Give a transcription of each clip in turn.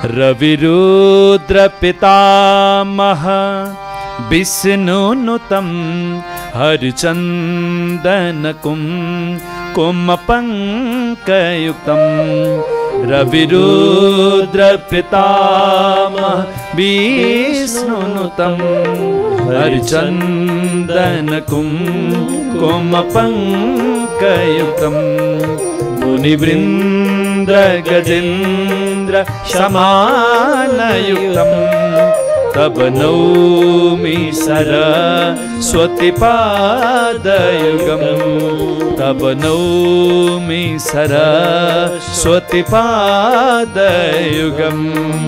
रविरुद्र पितामह विष्णुनुतं हरिचन्दन कुमपङ्कयुक्तं रविरुद्र पितामह विष्णुनुतं हरिचन्दन कुमपङ्कयुक्तं मुनिवृन्द गजेन्द्र समानयुक्तं तब नौमि सरस्वती पादयुगं तब नौमि सरस्वती पादयुगं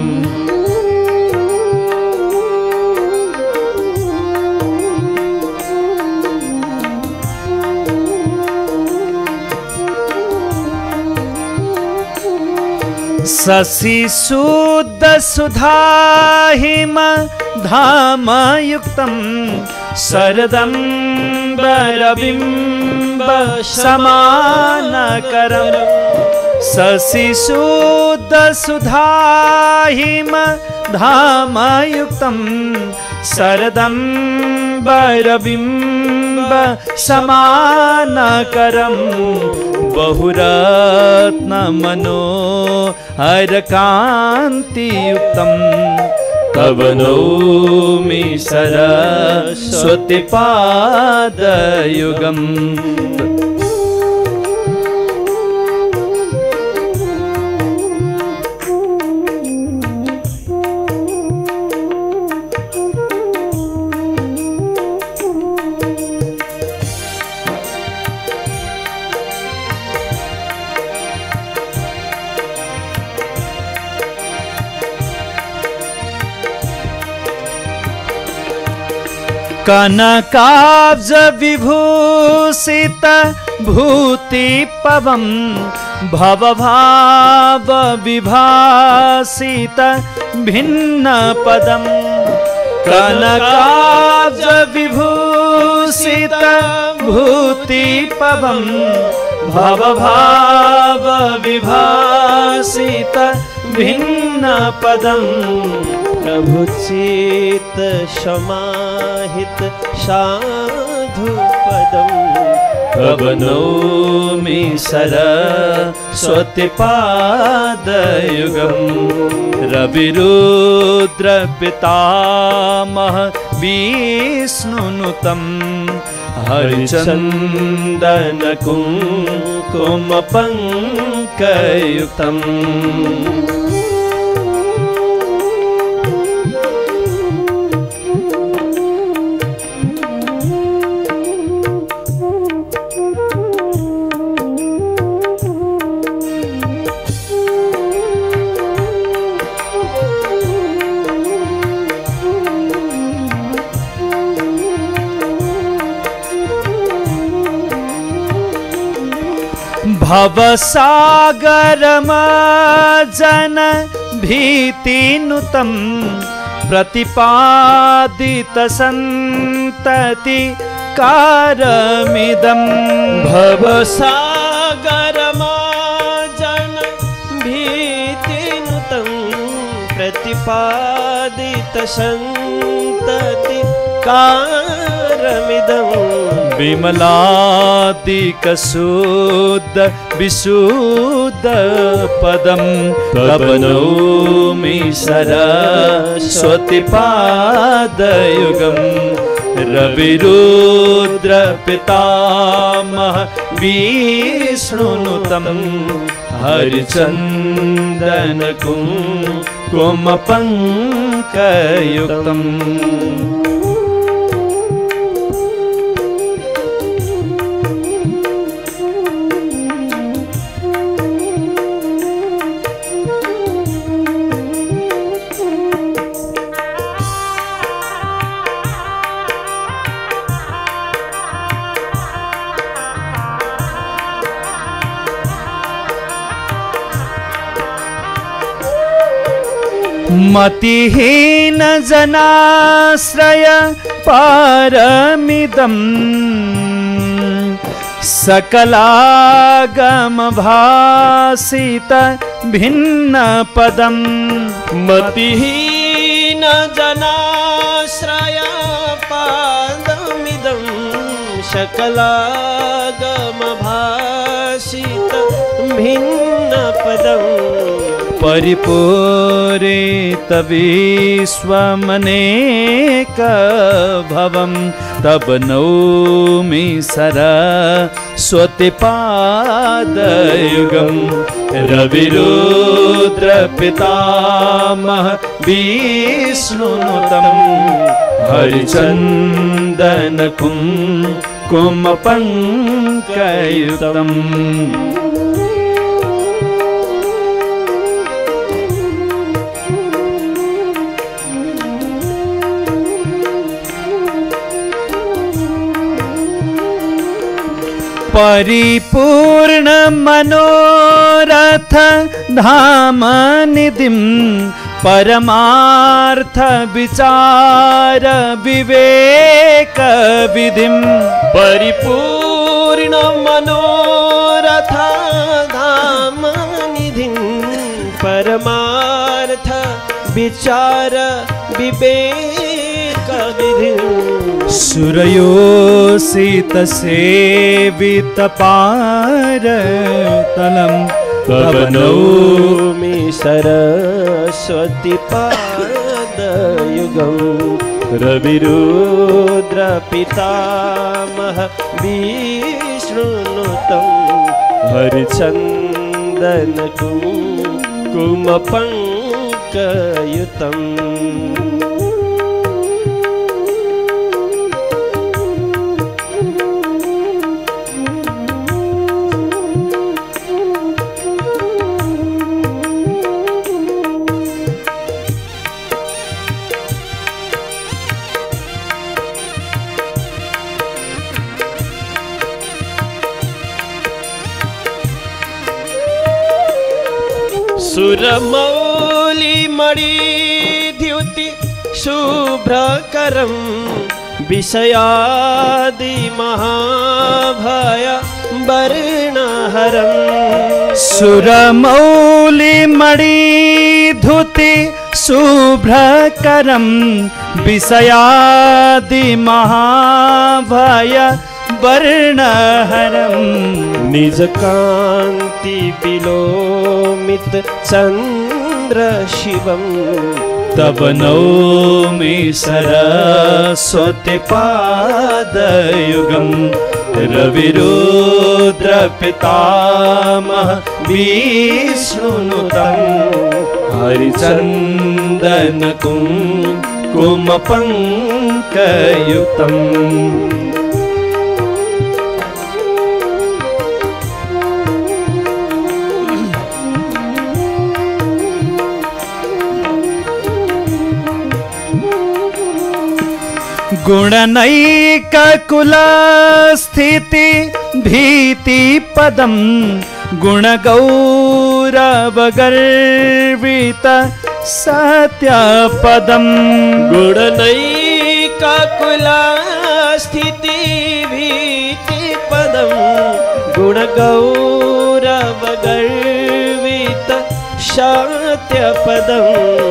शशि शुद्ध सुधाहिम धामयुक्तं शरदम्बरबिम्ब समानकरं शशि शुद्ध सुधाहिम धामयुक्तं शरदम्बरबिम्ब समानकरं बहुरत्न मनोहर कान्तियुक्तं तब नौमि सरस्वती पादयुगं कनकाब्ज विभूषित भूतिपवं भवभाव विभासित भिन्न पदं कनकाब्ज विभूषित भूतिपवं भवभाव विभासित भिन्न पदं प्रभुचित समाहित साधु पदं तब नौमि सरस्वती पादयुगं रविरुद्र पितामह विष्णुनुतं हरिचन्दन कुमपङ्कयुक्तं भवसागरमजन भीतिनुतं प्रतिपादित सन्तति कारमिदं भवसागरमजन भीतिनुतं प्रतिपादित सन्तति कारमिदं विमलादिक शुद्ध विशुद्ध पदं तब नौमि सरस्वती पादयुगं रविरुद्र पितामह विष्णुनुतं हरिचन्दन कुमपङ्कयुक्तं मतिहीन जनाश्रय पारमिदं सकलागम भासित भिन्न पदम मतिहीन जनाश्रय पादमिदं सकलागम भासित भिन्न पदम परिपूरित विश्वमनेक भवम तब नौमि सरस्वती पादयुगम रविरुद्र पितामह विष्णुनुतम हरिचंदन कुंकुम पंकयुतम परिपूर्ण मनोरथ धाम निधिम परमार्थ विचार विवेक विधिम परिपूर्ण मनोरथ धाम निधिं परमार्थ विचार विवेक विधिं सुरयोषित सेवित पारतलम तब नौमि सरस्वती पादयुगं रविरुद्र पितामह विष्णुनुतं हरिचंदन कुंकुम पंकयुतम् सुरमौली मणि द्युति शुभ्रकरं विषयादि महाभय वर्णहरं सुरमौली मणि धुति शुभ्रकरं विषयादि महाभय वर्णहरं निज कांति विलोमित चंद्र शिवम तब नौमि सरस्वती पादयुगम रविरुद्र पितामह विष्णुनुतम हरिचंदन कुंकुम पंकयुतम गुणनैक कुल स्थिति भीति पदम गुण गौरव गर्वित सत्य पदम गुणनैक कुल स्थिति भीति पदम गुण गौरव गर्वित सत्य पदम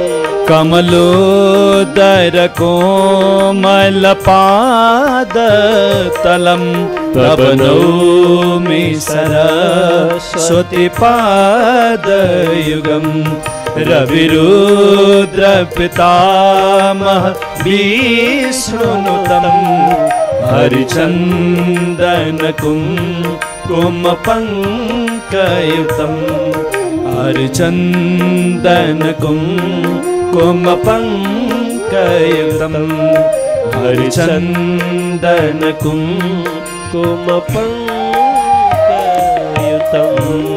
कमलोदर कोमल पाद तलम तब नौमि सरस्वती पादयुगम रविरुद्र पितामह विष्णुनुतम हरिचंदन कुंकुम पंकयुतम हरिचंदन कुंकुम पंकयुतम हरिचंदन कुंकुम पंकयुतम